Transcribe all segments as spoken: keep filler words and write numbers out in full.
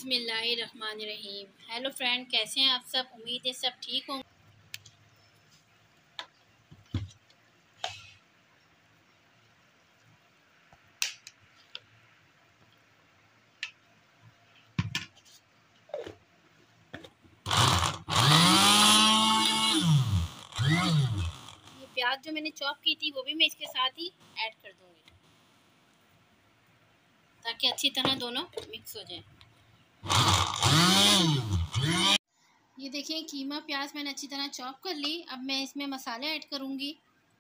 बिस्मिल्लाहिर्रहमानिर्रहीम। Hello friend, कैसे हैं आप सब? उम्मीद है सब ठीक होंगे। ये प्याज जो मैंने चॉप की थी वो भी मैं इसके साथ ही ऐड कर दूंगी ताकि अच्छी तरह दोनों मिक्स हो जाए। ये देखिए, कीमा प्याज मैंने अच्छी तरह चॉप कर ली। अब मैं इसमें मसाले ऐड करूंगी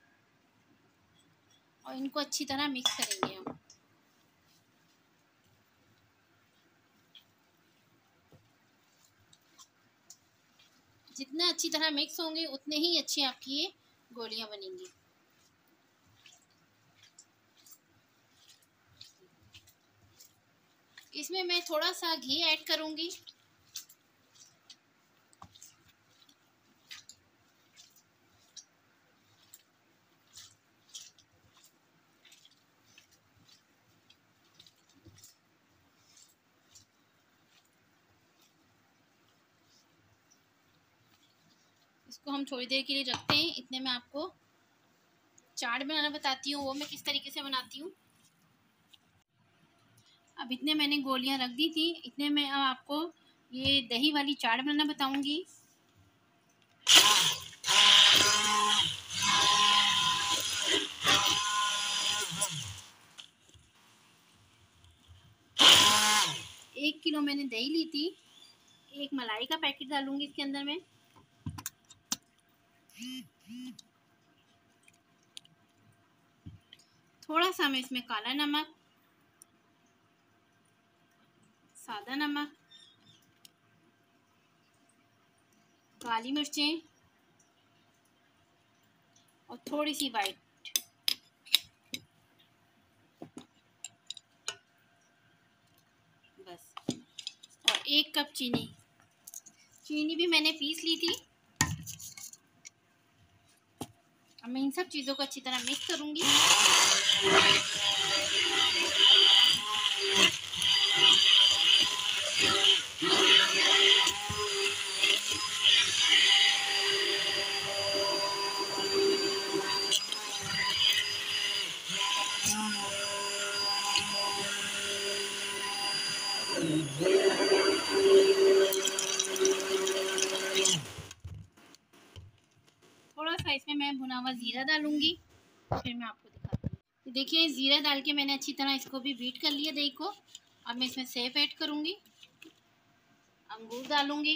और इनको अच्छी तरह मिक्स करेंगे हम। जितना अच्छी तरह मिक्स होंगे उतने ही अच्छी आपकी ये गोलियां बनेंगी। इसमें मैं थोड़ा सा घी ऐड करूंगी। इसको हम थोड़ी देर के लिए रखते हैं। इतने में आपको चाट बनाना बताती हूँ, वो मैं किस तरीके से बनाती हूँ। अब इतने मैंने गोलियां रख दी थी, इतने में अब आपको ये दही वाली चाट बनाना बताऊंगी। एक किलो मैंने दही ली थी। एक मलाई का पैकेट डालूंगी इसके अंदर में। थोड़ा सा मैं इसमें काला नमक, सादा नमक, काली मिर्चें और थोड़ी सी वाइट, बस। और एक कप चीनी। चीनी भी मैंने पीस ली थी। अब मैं इन सब चीज़ों को अच्छी तरह मिक्स करूंगी। थोड़ा सा इसमें मैं भुना हुआ जीरा डालूंगी, फिर मैं आपको दिखाती हूँ। देखिए, जीरा डाल के मैंने अच्छी तरह इसको भी बीट कर लिया दही को। अब मैं इसमें सेब ऐड करूंगी, अंगूर डालूंगी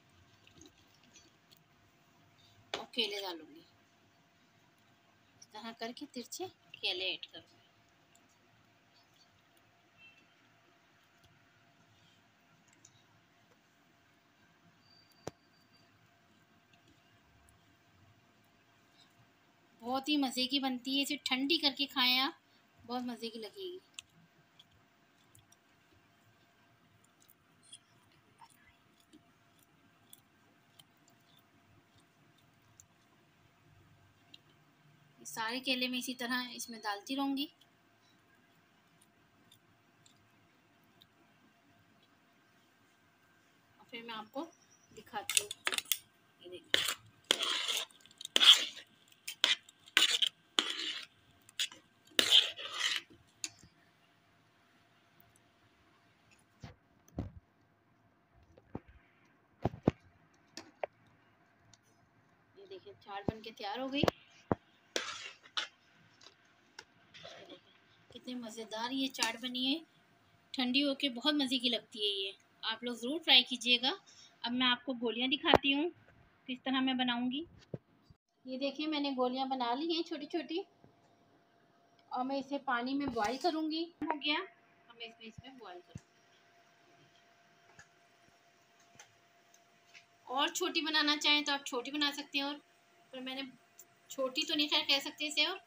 और केले डालूंगी। इस तरह करके तिरछे केले ऐड करूंगी। बहुत ही मज़े की बनती है। इसे ठंडी करके खाएं आप, बहुत मज़े की लगेगी। सारे केले में इसी तरह इसमें डालती रहूंगी। और फिर मैं आपको दिखाती हूँ। ये देखिए, ये देखिए चाट बन के तैयार हो गई। कितनी मज़ेदार ये चाट बनी है। ठंडी होके बहुत मज़े की लगती है ये। आप लोग ज़रूर ट्राई कीजिएगा। अब मैं आपको गोलियां दिखाती हूँ किस तरह मैं बनाऊंगी। ये देखिए, मैंने गोलियां बना ली हैं छोटी छोटी और मैं इसे पानी में बॉईल करूंगी। हो गया, अब मैं इसमें इसमें बॉईल करूंगी। और छोटी बनाना चाहें तो आप छोटी बना सकते हैं, और पर मैंने छोटी तो नहीं खैर कह सकते इसे। और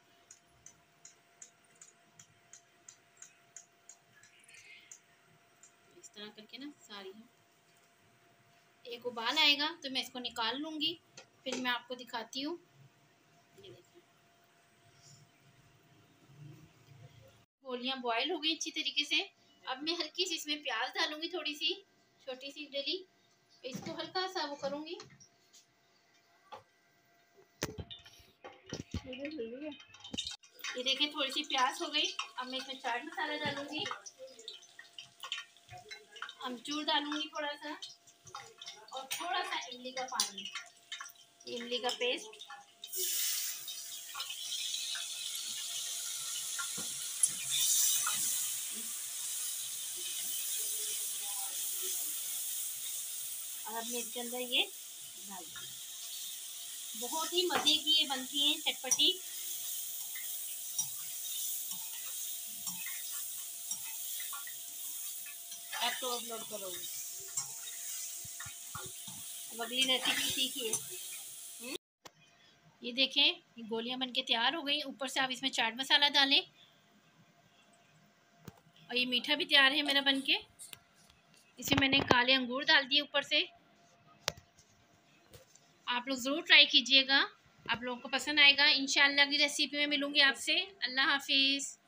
इस तरह करके ना सारी एक उबाल आएगा तो मैं इसको निकाल लूंगी, फिर मैं आपको दिखाती हूँ। ये देखिए, गोलियां बॉईल हो गई अच्छी तरीके से। अब मैं हल्की सी इसमें प्याज डालूंगी थोड़ी सी, छोटी सी इडली। इसको हल्का सा वो करूँगी। ये देखिए थोड़ी सी प्याज हो गई। अब मैं इसमें चाट मसाला डालूंगी, अमचूर डालूंगी थोड़ा सा, और थोड़ा सा इमली का पानी, इमली का पेस्ट। और अब मैं इसके अंदर ये डाल दूँगी। बहुत ही मज़े की ये बनती है, चटपटी। अब तो अपलोड करोगे, अब अगली रेसिपी सीखिए। ये देखें, ये गोलियां बनके तैयार हो गई। ऊपर से आप इसमें चाट मसाला डालें, और ये मीठा भी तैयार है मेरा बनके। इसमें मैंने काले अंगूर डाल दिए ऊपर से। आप लोग ज़रूर ट्राई कीजिएगा, आप लोगों को पसंद आएगा। इंशाल्लाह अगली रेसिपी में मिलूंगी आपसे। अल्लाह हाफिज़।